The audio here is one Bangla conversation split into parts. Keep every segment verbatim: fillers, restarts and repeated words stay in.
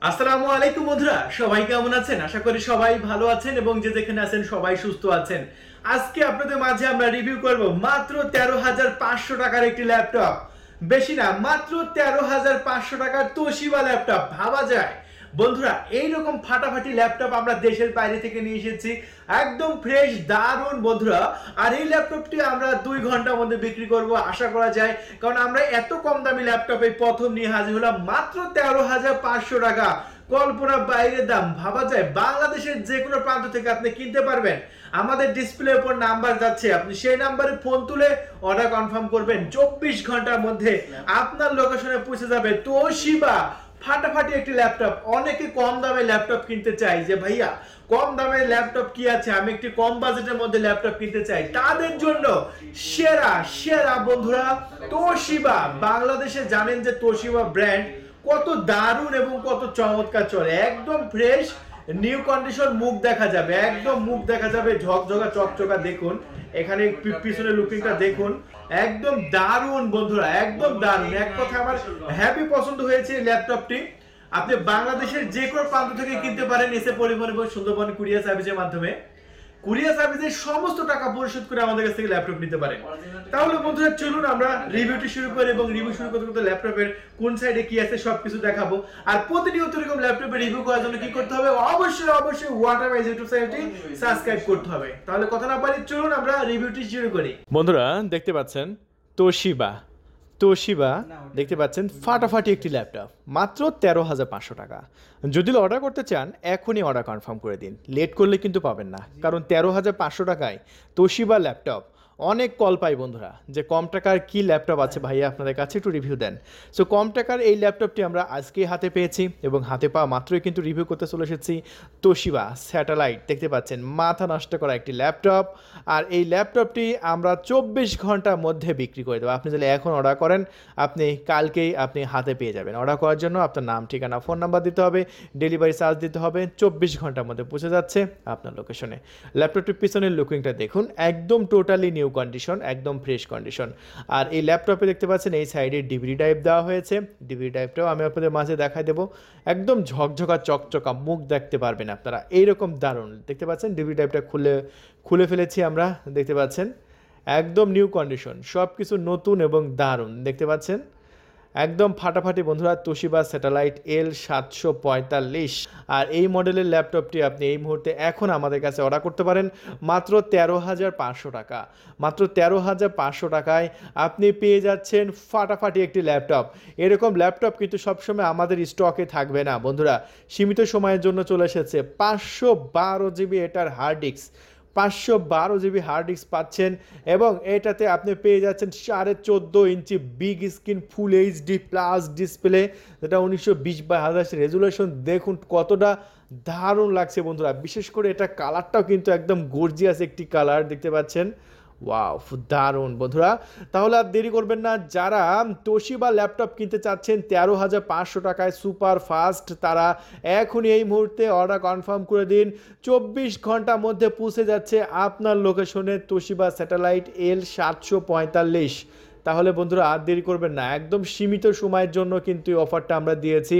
আসসালামু আলাইকুম বন্ধুরা, সবাই কেমন আছেন? আশা করি সবাই ভালো আছেন এবং যে যেখানে আছেন সবাই সুস্থ আছেন। আজকে আপনাদের মাঝে আমরা রিভিউ করব মাত্র তেরো হাজার পাঁচশো টাকার একটি ল্যাপটপ। বেশি না, মাত্র তেরো হাজার পাঁচশো টাকার তোশিবা ল্যাপটপ। ভাবা যায় বন্ধুরা, এইরকম ফাটাফাটি ল্যাপটপ আমরা দেশের বাইরে থেকে নিয়ে এসেছি, একদম ফ্রেশ, দারুণ বন্ধুরা। আর এই ল্যাপটপটি আমরা দুই ঘন্টার মধ্যে বিক্রি করব আশা করা যায়, কারণ আমরা এত কম দামি ল্যাপটপে প্রথম নিয়ে হাজির হলাম মাত্র তেরো হাজার পাঁচশো টাকা। কল্পনা বাইরের দাম। ভাবা যায় বাংলাদেশের যে কোনো প্রান্ত থেকে আপনি কিনতে পারবেন। আমাদের ডিসপ্লের উপর নাম্বার যাচ্ছে, আপনি সেই নাম্বারে ফোন তুলে অর্ডার কনফার্ম করবেন, চব্বিশ ঘন্টার মধ্যে আপনার লোকেশনে পৌঁছে যাবে তোশিবা ফাটাফাটি একটি ল্যাপটপ। অনেকে কম দামে ল্যাপটপ কিনতে চাই, যে ভাইয়া কম দামের ল্যাপটপ কি আছে, আমি একটি কম বাজেটের মধ্যে ল্যাপটপ কিনতে চাই, তাদের জন্য সেরা সেরা বন্ধুরা তোশিবা। বাংলাদেশে জানেন যে তোশিবা ব্র্যান্ড কত দারুণ এবং কত চমৎকার চলে, একদম ফ্রেশ নিউ কন্ডিশন। মুখ দেখা যাবে, একদম মুখ দেখা যাবে ঝকঝকা চকচকা। দেখুন এখানে পিছনে লুকিংটা দেখুন, একদম দারুণ বন্ধুরা, একদম দারুণ। এক কথা আমার হ্যাপি পছন্দ হয়েছে ল্যাপটপটি। আপনি বাংলাদেশের যে কোনো প্রান্ত থেকে কিনতে পারেন এসে পরিবহন এবং সুন্দরবন কুরিয়ার সার্ভিসের মাধ্যমে। কুরিয়ার সার্ভিসের সমস্ত টাকা পরিশোধ করে আমাদের কাছ থেকে ল্যাপটপ নিতে পারেন। তাহলে বন্ধুরা চলুন আমরা রিভিউটি শুরু করি, এবং রিভিউ শুরু করতে করতে ল্যাপটপের কোন সাইডে কি আছে সবকিছু দেখাবো। আর প্রতিনিয়ত এরকম ল্যাপটপের রিভিউ করার জন্য কি করতে হবে? অবশ্যই অবশ্যই ওয়াটারওয়াইজ ইউটিউব চ্যানেলটি সাবস্ক্রাইব করতে হবে। তাহলে কথা না বাড়িয়ে চলুন আমরা রিভিউটি শুরু করি। বন্ধুরা দেখতে পাচ্ছেন তোশিবা তোশিবা দেখতে পাচ্ছেন ফাটাফাটি একটি ল্যাপটপ, মাত্র তেরো হাজার পাঁচশো টাকা। যদি অর্ডার করতে চান এখনই অর্ডার কনফার্ম করে দিন, লেট করলে কিন্তু পাবেন না, কারণ তেরো হাজার পাঁচশো টাকায় তোশিবা ল্যাপটপ অনেক কল পাই বন্ধুরা, যে কম টাকার কি ল্যাপটপ আছে ভাইয়া আপনাদের কাছে একটু রিভিউ দেন। সো কম টাকার এই ল্যাপটপটি আমরা আজকেই হাতে পেয়েছি, এবং হাতে পাওয়া মাত্রই কিন্তু রিভিউ করতে চলে এসেছি। তোশিবা স্যাটেলাইট দেখতে পাচ্ছেন, মাথা নষ্ট করা একটি ল্যাপটপ। আর এই ল্যাপটপটি আমরা চব্বিশ ঘন্টার মধ্যে বিক্রি করে দেবো। আপনি যদি এখন অর্ডার করেন আপনি কালকেই আপনি হাতে পেয়ে যাবেন। অর্ডার করার জন্য আপনার নাম, ঠিকানা, ফোন নাম্বার দিতে হবে, ডেলিভারি চার্জ দিতে হবে, চব্বিশ ঘন্টার মধ্যে পৌঁছে যাচ্ছে আপনার লোকেশনে। ল্যাপটপটির পিছনের লুকিংটা দেখুন, একদম টোটালি নিউ কন্ডিশন, একদম ফ্রেশ কন্ডিশন। আর এই ল্যাপটপে দেখতে পাচ্ছেন এই সাইডে ডিভিডি ড্রাইভ দেওয়া হয়েছে। ডিভিডি ড্রাইভটাও আমি আপনাদের মাঝে দেখাই দেবো, একদম ঝকঝকা চকচকা, মুখ দেখতে পারবেন আপনারা, এইরকম দারুণ। দেখতে পাচ্ছেন ডিভিডি ড্রাইভটা খুলে খুলে ফেলেছি আমরা, দেখতে পাচ্ছেন একদম নিউ কন্ডিশন, সব কিছু নতুন এবং দারুণ। দেখতে পাচ্ছেন একদম ফাটাফাটি বন্ধুরা, তোশিবা স্যাটেলাইট এল সাতশো পঁয়তাল্লিশ। আর এই মডেলের ল্যাপটপটি আপনি এই মুহূর্তে এখন আমাদের কাছে অর্ডার করতে পারেন মাত্র তেরো হাজার পাঁচশো টাকা। মাত্র তেরো হাজার পাঁচশো টাকায় আপনি পেয়ে যাচ্ছেন ফাটাফাটি একটি ল্যাপটপ। এরকম ল্যাপটপ কিন্তু সবসময় আমাদের স্টকে থাকবে না বন্ধুরা, সীমিত সময়ের জন্য চলে এসেছে। পাঁচশো বারো জিবি এটার হার্ড ডিস্ক, পাঁচশো বারো জিবি হার্ড ডিস্ক পাচ্ছেন, এবং এটাতে আপনি পেয়ে যাচ্ছেন সাড়ে চোদ্দো inch big screen full HD plus display, যেটা উনিশশো বিশ বাই হাজার রেজুলেশন। দেখুন কতটা দারুণ লাগছে বন্ধুরা, বিশেষ করে এটা কালারটাও কিন্তু একদম গর্জিয়াস একটি কালার, দেখতে পাচ্ছেন। ওয়াও, দারুণ বন্ধুরা। তাহলে আর দেরি করবেন না, যারা তোশিবা ল্যাপটপ কিনতে চাচ্ছেন তেরো হাজার পাঁচশো টাকায় সুপার ফাস্ট, তারা এখনই এই মুহূর্তে অর্ডার কনফার্ম করে দিন। চব্বিশ ঘন্টার মধ্যে পৌঁছে যাচ্ছে আপনার লোকেশনে তোশিবা স্যাটেলাইট এল সাতশো পঁয়তাল্লিশ। তাহলে বন্ধুরা আর দেরি করবেন না, একদম সীমিত সময়ের জন্য কিন্তু এই অফারটা আমরা দিয়েছি।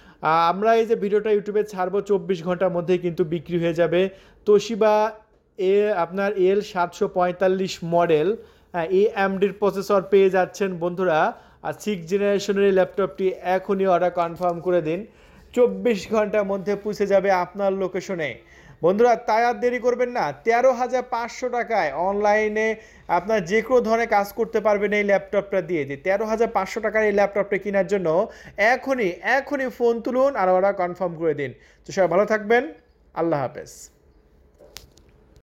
আমরা এই যে ভিডিওটা ইউটিউবে ছাড়বো চব্বিশ ঘন্টার মধ্যেই কিন্তু বিক্রি হয়ে যাবে। তোশিবা এ আপনার এল সাতশো পঁয়তাল্লিশ মডেল এ এমডির প্রসেসর পেয়ে যাচ্ছেন বন্ধুরা। আর সিক্স জেনারেশনের এই ল্যাপটপটি এখনই অর্ডার কনফার্ম করে দিন, চব্বিশ ঘন্টার মধ্যে পৌঁছে যাবে আপনার লোকেশনে বন্ধুরা। তাই আর দেরি করবেন না, তেরো হাজার পাঁচশো টাকায় অনলাইনে আপনার যে কোনো ধরনের কাজ করতে পারবেন এই ল্যাপটপটা দিয়ে। দিই তেরো হাজার পাঁচশো টাকার এই ল্যাপটপটা কেনার জন্য এখনই এখনই ফোন তুলুন আর অর্ডার কনফার্ম করে দিন। তো সবাই ভালো থাকবেন, আল্লাহ হাফেজ।